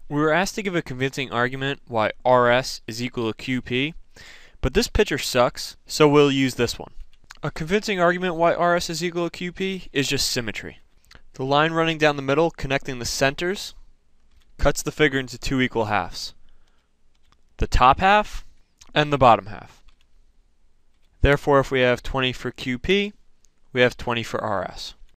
We were asked to give a convincing argument why RS is equal to QP, but this picture sucks, so we'll use this one. A convincing argument why RS is equal to QP is just symmetry. The line running down the middle connecting the centers cuts the figure into two equal halves. The top half and the bottom half. Therefore, if we have 20 for QP, we have 20 for RS.